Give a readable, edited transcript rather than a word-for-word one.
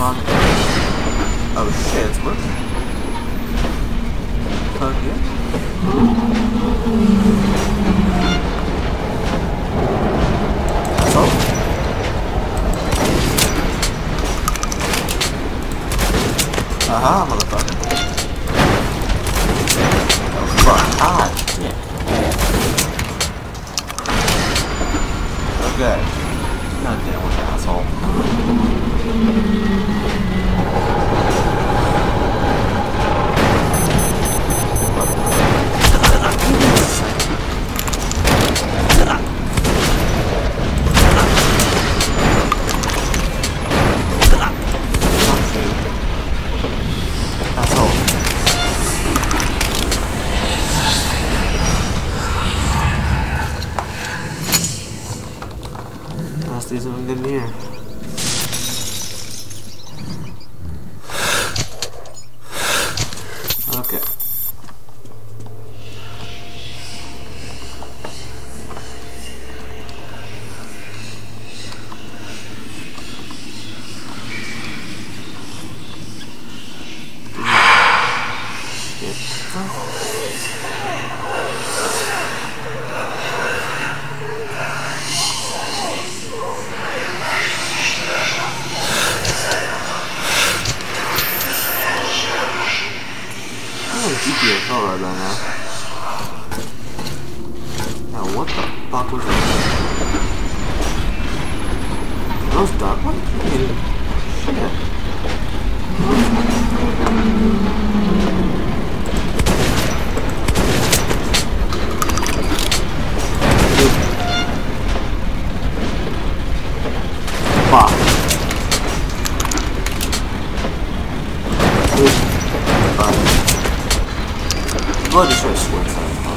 on. Oh shit, it's working. Fuck yeah. That's all. Aha, motherfucker. Oh fuck. Ah, shit. Okay. God damn it, asshole. Let's do something good here. Okay. GPS right now. Now what the fuck was that? Those dark ones? Shit. Fuck. Blood is so sweat.